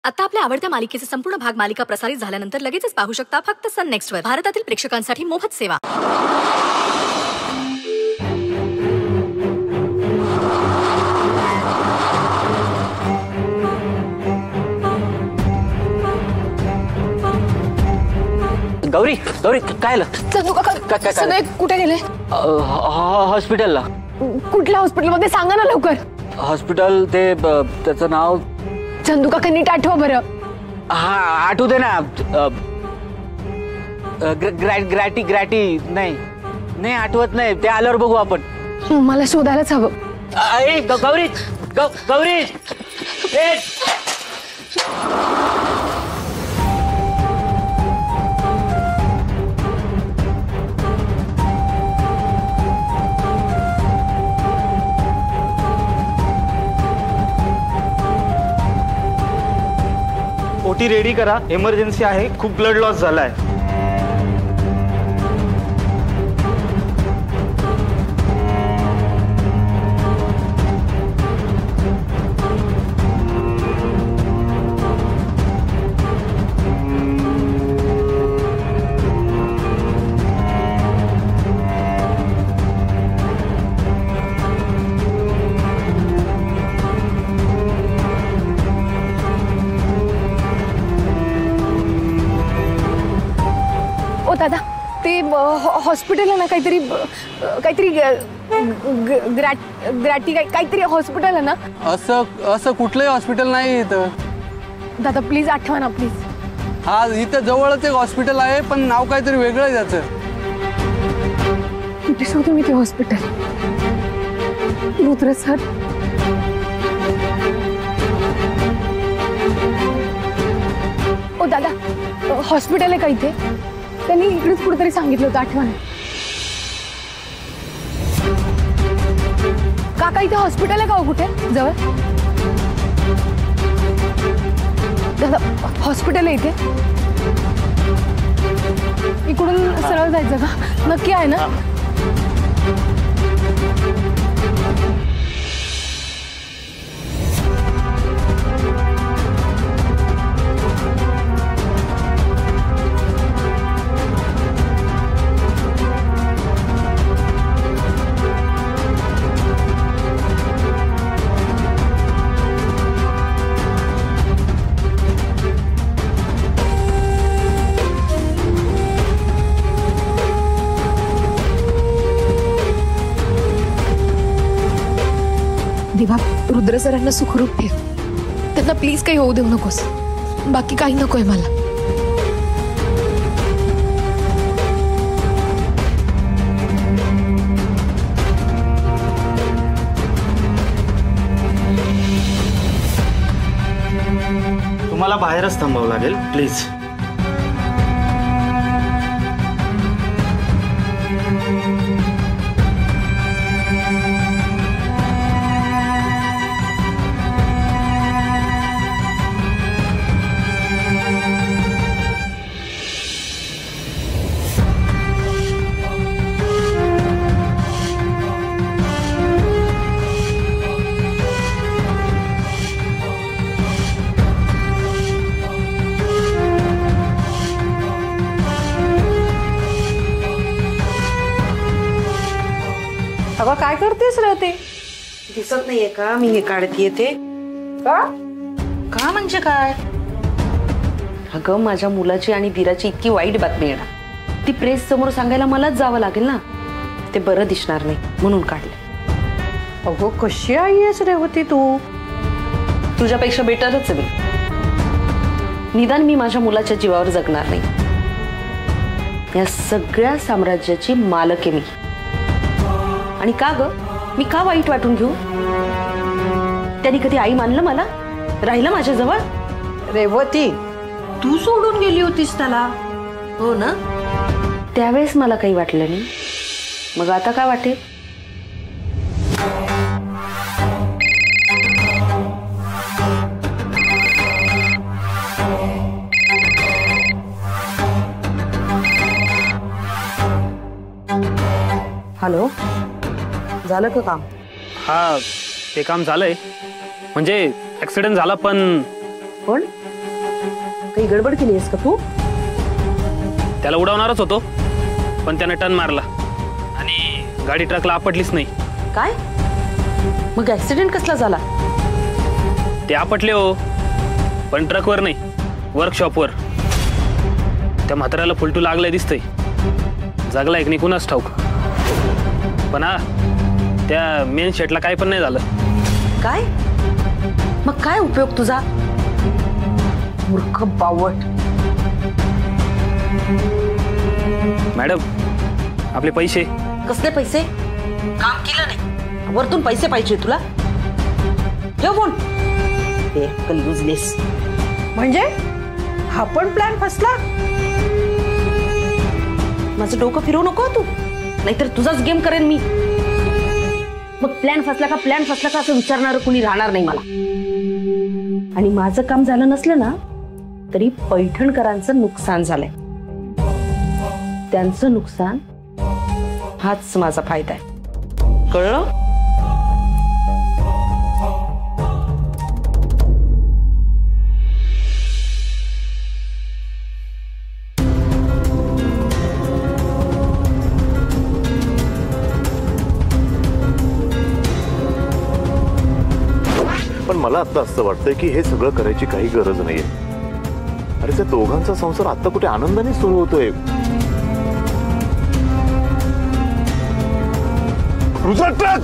आता आपल्या आवडत्या मालिकेचे संपूर्ण भाग मालिका प्रसारित झाल्यानंतर लगेचच पाहू शकता फक्त सन नेक्स्ट वर. भारतातील प्रेक्षकांसाठी मोफत सेवा. गौरी गौरी काय आलं? चंदू काका सगळे कुठे गेले? हॉस्पिटलला. कुठल्या हॉस्पिटलमध्ये सांगा ना लवकर. हॉस्पिटल ते त्याचं नाव चंदू काका नीट आठवा बरं. हा आठवू दे ना. ग्रॅटी ग्रॅटी नाही नाही आठवत नाही. ते आल्यावर बघू आपण. मला शोधायलाच हवं. गौरी गौरी ओटी रेडी करा. इमर्जन्सी आहे. खूप ब्लड लॉस झालाय. दादा ते हॉस्पिटल आहे ना काहीतरी ग्रॅटी काहीतरी हॉस्पिटल आहे ना. असं कुठलंही हॉस्पिटल नाही इथं. दादा प्लीज आठवा ना प्लीज. हा इथं जवळच एक हॉस्पिटल आहे पण नाव काहीतरी वेगळं आहे त्याचं. कुठे शोधू मी ते हॉस्पिटल? रुद्र सर ओ दादा हॉस्पिटल आहे का इथे? त्यांनी इकडेच कुठेतरी सांगितलं होतं आठवण. काका इथे हॉस्पिटल आहे का हो कुठे जवळ? दादा हॉस्पिटल आहे इथे? इकडून सरळ जायचं का? नक्की आहे ना? देवा रुद्र सरांना सुखरूप ठेव. त्यांना प्लीज काही होऊ देऊ नकोस. बाकी काही नकोय मला. तुम्हाला बाहेरच थांबावं लागेल प्लीज. अगं काय करतेस रे? ते दिसत नाहीये का मी हे काढते ते? का म्हणजे काय? अगं माझ्या मुलाची आणि वीराची इतकी वाईट बातमी येणार. ती प्रेस समोर सांगायला मलाच जावं लागेल ना. ते बरं दिसणार नाही म्हणून काढलं. अगो कशी आई आहेस रे होती तू? तुझ्यापेक्षा बेटरच आहे मी. निदान मी माझ्या मुलाच्या जीवावर जगणार नाही. या सगळ्या साम्राज्याची मालक आहे मी. आणि का ग मी का वाईट वाटून घेऊ? त्यांनी कधी आई मानलं मला? राहिलं माझ्या जवळ? रेवती तू सोडून गेली होतीस त्याला. हो ना. त्यावेळेस मला काही वाटलं नाही. मग आता काय वाटेल? हॅलो झालं का काम? हा ते काम झालंय. म्हणजे ऍक्सिडेंट झाला पण पण काही गडबड केली आहेस का तू? त्याला उडवणारच होतो पण त्याने टर्न मारला आणि गाडी ट्रकला आपटलीच नाही. काय मग ऍक्सिडेंट कसला झाला? ते आपटले हो पण ट्रकवर नाही, वर्कशॉपवर. त्या म्हाताऱ्याला फुलटू लागलाय दिसतंय. जगला एक निघूनच ठाऊक. पण हा त्या मेन शेटला काय पण नाही झालं. काय मग काय उपयोग तुझा? मूर्ख बावट. मॅडम आपले पैसे. कसले पैसे? काम केलं नाही वरतून पैसे पाहिजे तुला? ठेव फोन. युजलेस. म्हणजे हा पण प्लॅन फसला? माझं डोकं फिरवू नको तू, नाहीतर तुझाच गेम करेन मी. मग प्लॅन फसला का असं विचारणार कुणी राहणार नाही मला. आणि माझं काम झालं नसलं ना तरी पैठणकरांचं नुकसान झालंय. त्यांचं नुकसान हाच माझा फायदा आहे. कळलं? पण मला आता असं वाटतंय की हे सगळं करायची काही गरज नाहीये. अरे त्या दोघांचा संसार आता कुठे आनंदाने सुरू होतोय. ट्रक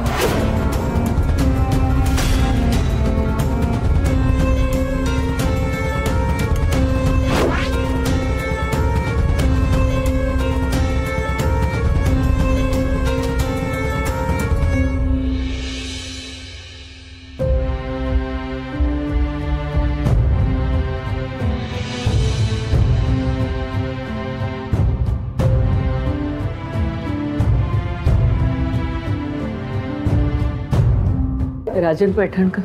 राजन पैठणकर.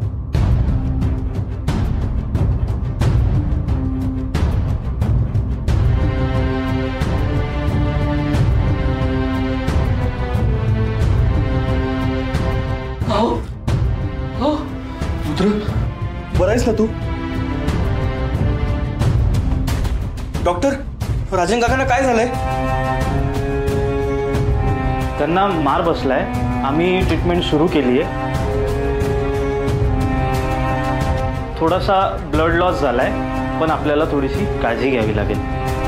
पुत्र बरं आहेस ना तू? डॉक्टर राजन काकांना काय झालंय? त्यांना मार बसलाय. आम्ही ट्रीटमेंट सुरू केली आहे. थोडासा ब्लड लॉस झालाय पण आपल्याला थोडीशी काळजी घ्यावी लागेल.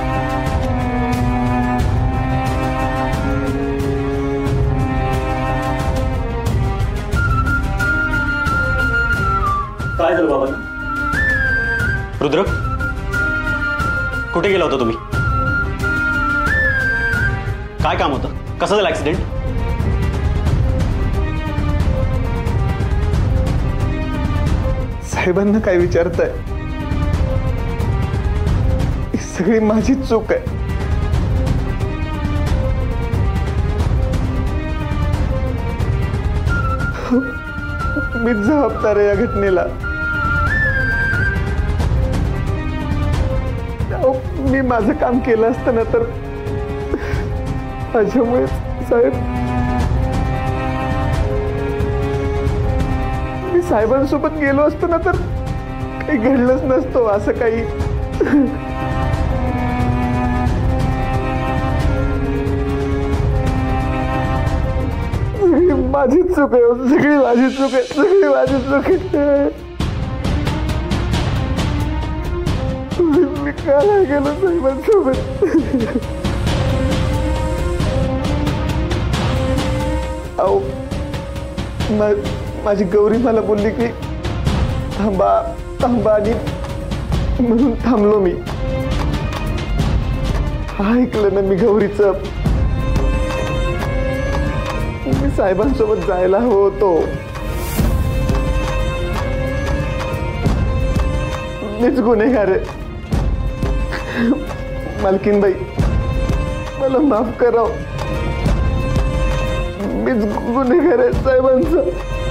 काय झालं बाबा? रुद्र कुठे गेला होता तुम्ही? काय काम होतं? कसं झालं ऍक्सिडेंट? साहेबांना काय विचारताय? ही सगळी माझी चूक आहे. मी जबाबदार आहे या घटनेला. मी माझं काम केलं असतं ना तर माझ्यामुळे साहेब मी साहेबांसोबत गेलो असतो ना तर काही घडलंच नसतो असं काही. सगळी माझी चूक आहे. सगळी माझी चूक आहे. सगळी माझी चूक आहे. मी का नाही गेलो साहेबांसोबत? अहो माझी गौरी मला बोलली की थांबा थांबा आणि म्हणून थांबलो मी. ऐकलं ना मी गौरीचं. मी साहेबांसोबत जायला हवं होतो. मीच गुन्हेगार आहे. मालकीनबाई मला माफ करा. मीच गुन्हेगार आहे साहेबांचा.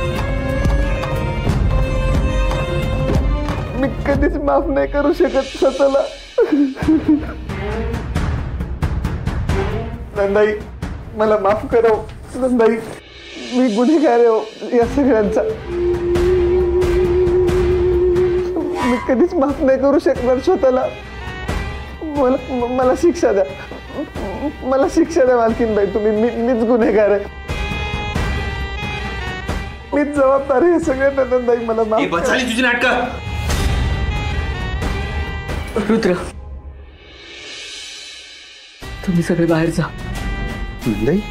मी कधीच माफ नाही करू शकत स्वतःला. नंदाई मला माफ करा. नंदाई मी गुन्हेगार आहे या सगळ्यांचा. मी कधीच माफ नाही करू शकणार स्वतःला. मला शिक्षा द्या, मला शिक्षा द्या मालकीनबाई. तुम्ही मीच गुन्हेगार आहे, मीच जबाबदार आहे सगळ्या. नंदनबाई मला माफ करा. तुझी नाटकं. रुद्र, तुम्ही सगळे बाहेर जा. नंदाई,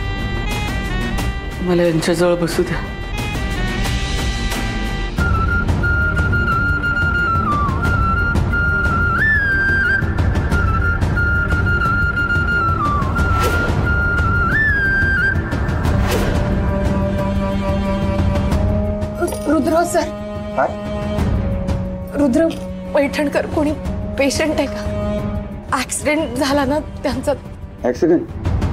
मला यांच्याजवळ बसू द्या. रुद्र सर, रुद्र पैठणकर कोणी पेशंट आहे का? ऍक्सिडेंट झाला ना त्यांचा. ऍक्सिडेंट?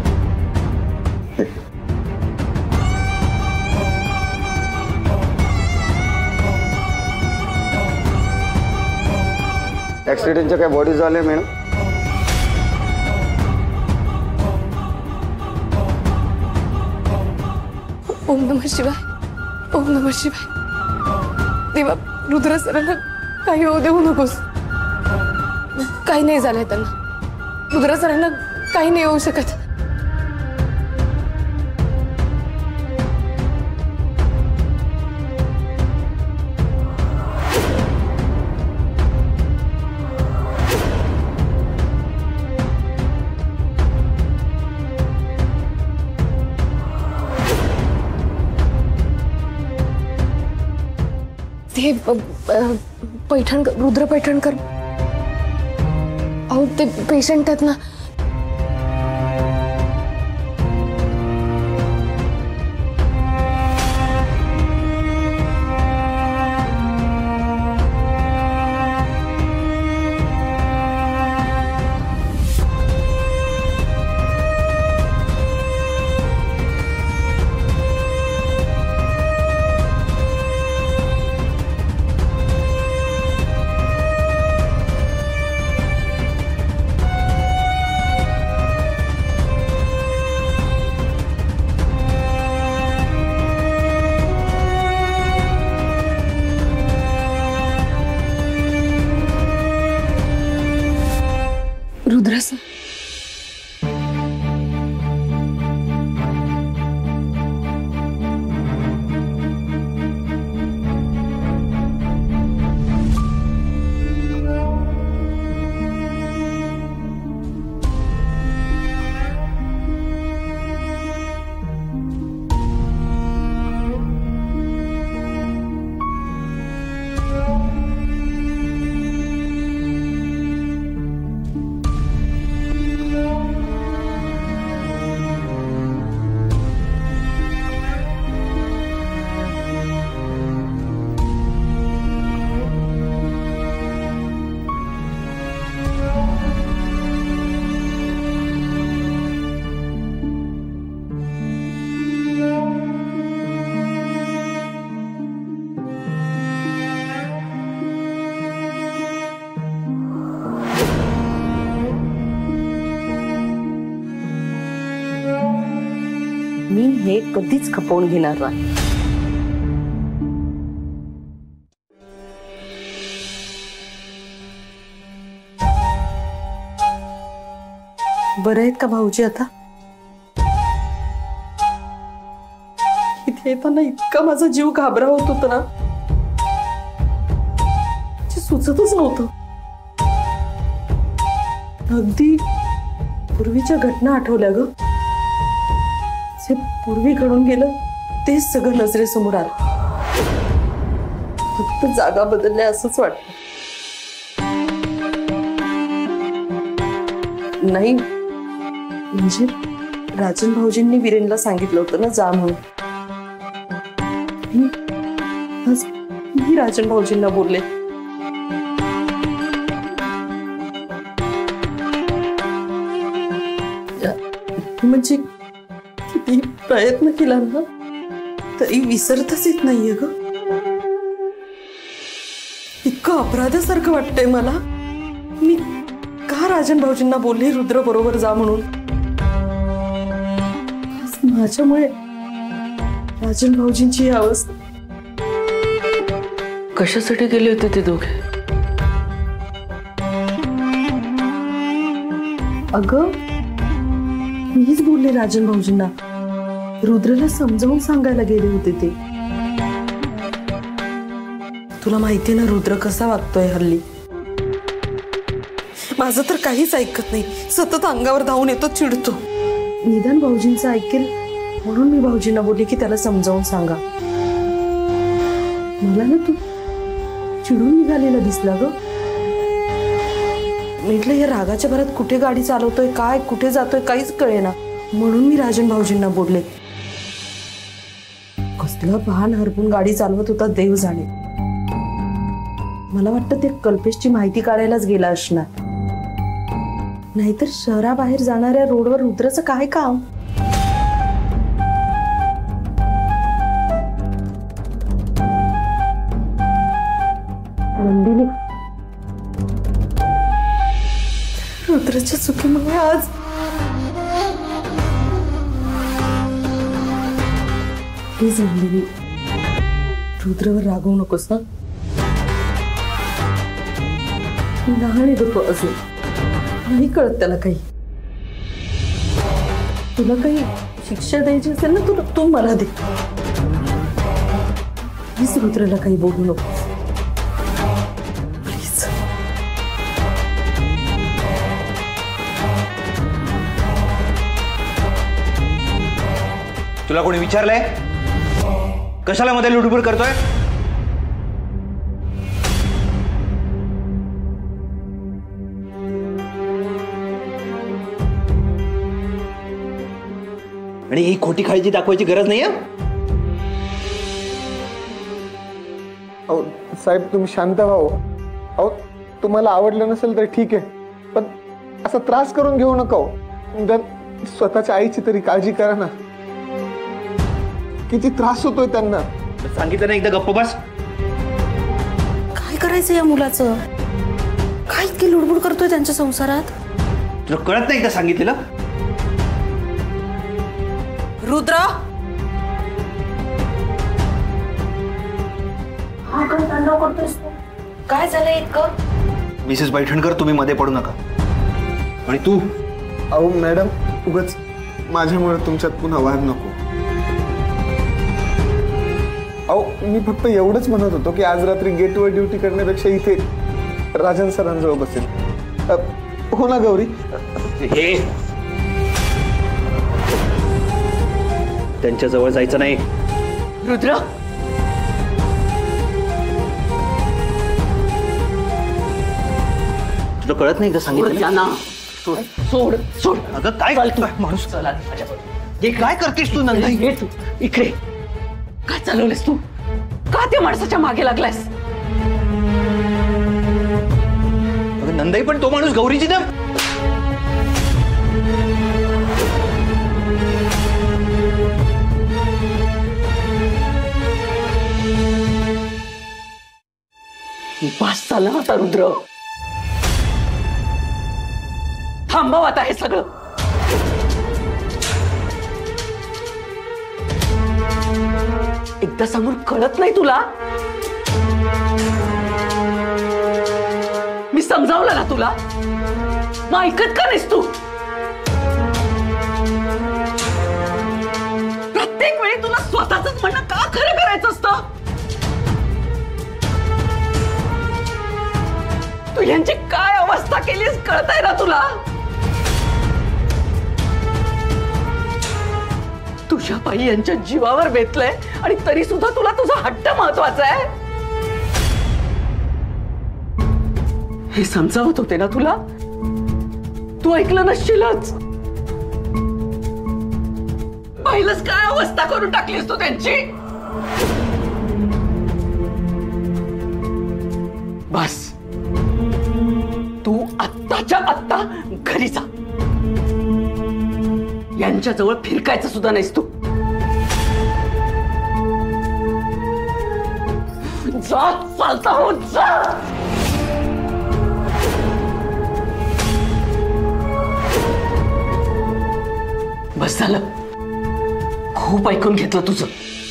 ऍक्सिडेंटच्या काय बॉडी झाले मॅडम? ओम नमः शिवाय, ओम नमः शिवाय. देवा, रुद्र सरांना काही होऊ देऊ नकोस. काही नाही झालंय त्यांना. रुद्र सरांना काही नाही होऊ शकत. ते पैठणकर, रुद्र पैठणकर, अहो ते पेशंट आहेत ना. रुद्र सर, मी हे कधीच खपवून घेणार नाही. बरं आहेत का भाऊजी आता? इथे येताना इतका माझा जीव घाबरा होत होता ना, सुचतच नव्हतं. अगदी पूर्वीच्या घटना आठवल्या ग. जे पूर्वी घडून गेलं तेच सगळं नजरेसमोर आलं. फक्त जागा बदलल्या असंच वाटतं. नाही म्हणजे राजन भाऊजींनी वीरेनला सांगितलं होतं ना जा म्हणून. मी राजन भाऊजींना बोलले. म्हणजे किती प्रयत्न केला ना तरी विसरतच येत नाहीये ग. इतकं अपराधासारखं वाटतंय मला. मी का राजन भाऊजींना बोलले रुद्र बरोबर जा म्हणून. माझ्यामुळे राजन भाऊजींची ही अवस्था. कशासाठी गेले होते ते दोघे? अगं मीच बोलले राजन भाऊजींना, रुद्रला समजावून सांगायला गेले होते ते. तुला माहितीये ना रुद्र कसा वागतोय हल्ली. माझं तर काहीच ऐकत नाही, सतत अंगावर धावून येतो, चिडतो. निदान भाऊजींचं ऐकेल म्हणून मी भाऊजींना बोलले की त्याला समजावून सांगा. मला ना तू चिडून निघालेला दिसला ग. म्हटलं या रागाच्या भरात कुठे गाडी चालवतोय, काय कुठे जातोय काहीच कळेना, म्हणून मी राजन भाऊजींना बोलले. कसलं भान हरपून गाडी चालवत होता देव जाणे. मला वाटतं ते कल्पेशची माहिती काढायलाच गेला असणार, नाहीतर शहराबाहेर जाणाऱ्या रोडवर रुद्राचं काय काम. नंदिनी, रुद्राच्या चुकीमुळे आज प्लीज नंदिनी, रुद्रावर रागवू नकोस ना. लहान आहे तो अजून, नाही कळत त्याला काही. तुला काही शिक्षा द्यायची असेल ना तू मला दे. प्लीज रुद्राला काही बोलू नको प्लीज. तुला कोणी विचारलंय कशाला मध्ये लुडबुड करतोय? आणि ही खोटी काळजी दाखवायची गरज नाहीये. अहो साहेब तुम्ही शांत व्हावं. अहो तुम्हाला आवडलं नसेल तर ठीक आहे, पण असा त्रास करून घेऊ नका. स्वतःच्या आईची तरी काळजी करा ना. किती त्रास होतोय त्यांना. सांगितलं ना एकदा गप्प बस. काय करायचं या मुलाचं? काय इतकी लुडबुड करतोय त्यांच्या संसारात? तुला कळत नाही एकदा सांगितलेलं? रुद्र, काय झालंय इतकं? मिसेस पैठणकर तुम्ही मध्ये पडू नका. आणि तू? अहो मॅडम उगाच माझ्यामुळे तुमच्यात पुन्हा वाद नको. अहो मी फक्त एवढंच म्हणत होतो की आज रात्री गेटवर ड्युटी करण्यापेक्षा इथे राजन सरांजवळ बसेल. हो ना गौरी? हे त्यांच्या जवळ जायचं नाही. रुद्र, तुला कळत नाही एकदा सांगितलं? सोड सोड. अगं काय घालतोय माणूस? हे काय करतेस तू नंदी? इकडे काय चालवलेस तू? का त्या माणसाच्या मागे लागलायस? अगं नंदाई पण तो माणूस गौरीची ना. पास झाला आता रुद्र. थांबव आता हे सगळं. एकदा सांगून कळत नाही तुला? मी समजावलं ना तुला, मग ऐकत का नाहीस तू? प्रत्येक वेळी तुला स्वतःच म्हणणं का खरं करायचं असतं? तू यांची काय अवस्था केलीस कळतंय ना तुला? तुझ्या बाई यांच्या जीवावर बेतलंय आणि तरी सुद्धा तुला तुझा हट्ट महत्वाचा आहे. हे समजावत होते ना तुला, तू ऐकलं नसशीलच. पहिलंच काय अवस्था करून टाकलीस तू त्यांची. बस तू आत्ताच्या आत्ता घरी जा. यांच्याजवळ फिरकायचं सुद्धा नाहीस तू. जा, चालता हो जा. बस झालं, खूप ऐकून घेतलं तुझं.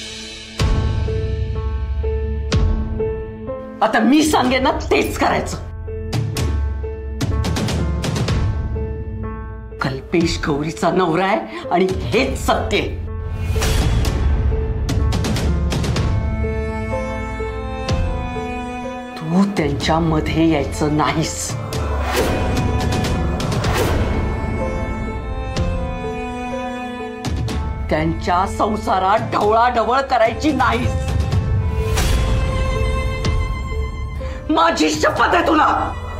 आता मी सांगेन ना तेच करायचं. कल्पेश गौरीचा नवरा आहे आणि हेच सत्य आहे. तू त्यांच्यामध्ये यायचं नाहीस. त्यांच्या संसारात ढवळाढवळ करायची नाहीस. माझी शपथ आहे तुला.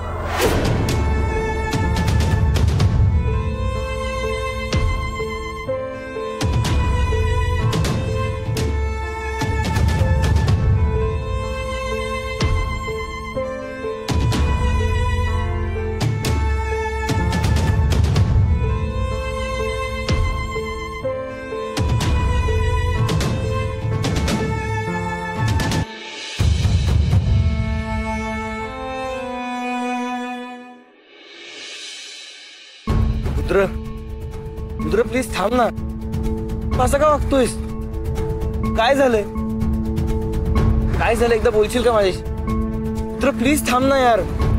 रुद्र प्लीज थांब ना. असं का वागतोयस? काय झालंय? काय झालं एकदा बोलशील का माझ्याशी? रुद्र प्लीज थांब ना यार.